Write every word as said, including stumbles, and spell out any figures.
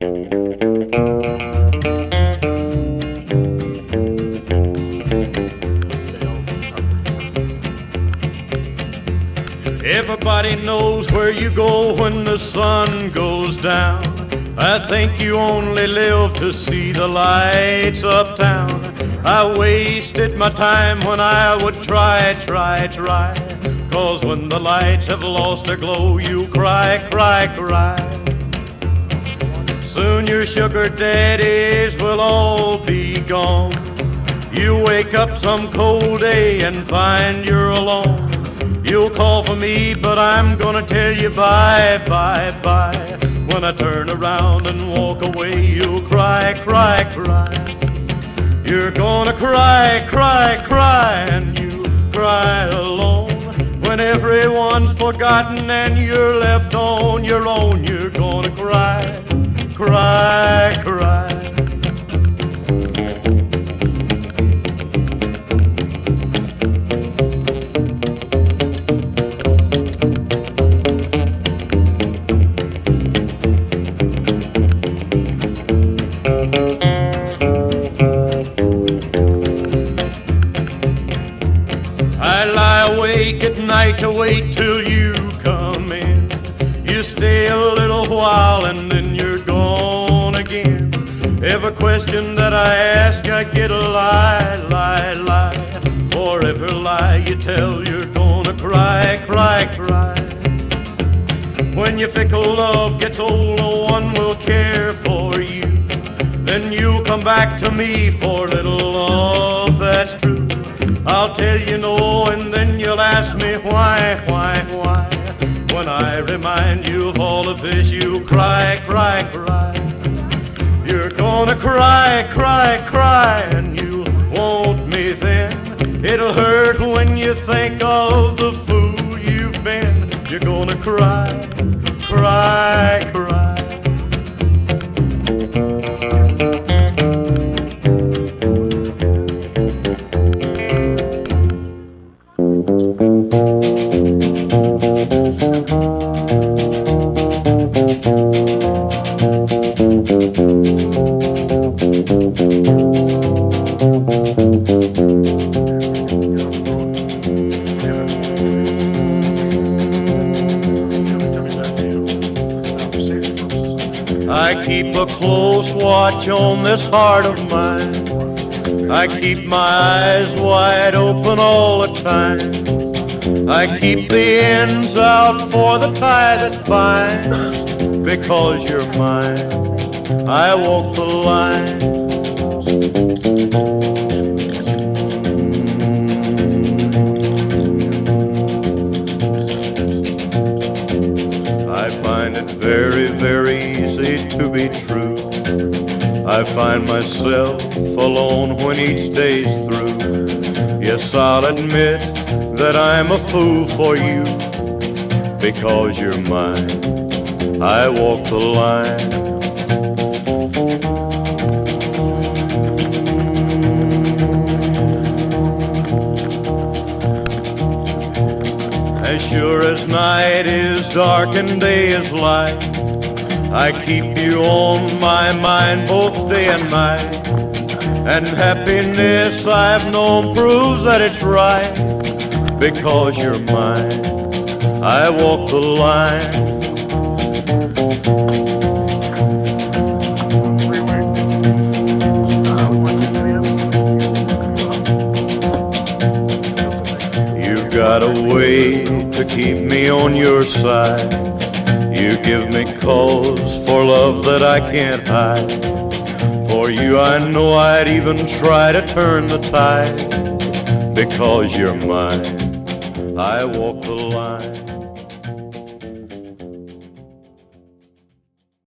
Everybody knows where you go when the sun goes down. I think you only live to see the lights uptown. I wasted my time when I would try, try, try. 'Cause when the lights have lost their glow, you cry, cry, cry. Soon your sugar daddies will all be gone. You wake up some cold day and find you're alone. You'll call for me, but I'm gonna tell you bye, bye, bye. When I turn around and walk away, you'll cry, cry, cry. You're gonna cry, cry, cry, and you cry alone. When everyone's forgotten and you're left on your own, you're gonna cry, cry, cry. I lie awake at night to wait till you come in. You stay a little while and then you're gone again. Every question that I ask, I get a lie, lie, lie. For every lie you tell, you're gonna cry, cry, cry. When your fickle love gets old, no one will care for you. Then you'll come back to me for little love that's true. I'll tell you no, and then you'll ask me why, why, why. When I remind you of all of this, you'll cry, cry, cry. You're gonna cry, cry, cry, and you want me then. It'll hurt when you think of the fool you've been. You're gonna cry, cry, cry. I keep a close watch on this heart of mine. I keep my eyes wide open all the time. I keep the ends out for the tie that binds. Because you're mine, I walk the line. I find it very, very easy to be true. I find myself alone when each day's through. Yes, I'll admit that I'm a fool for you. Because you're mine, I walk the line. As sure as night is dark and day is light, I keep you on my mind both day and night. And happiness I've known proves that it's right. Because you're mine, I walk the line. You've got a way to keep me on your side. You give me cause for love that I can't hide. For you I know I'd even try to turn the tide. Because you're mine, I walk the line.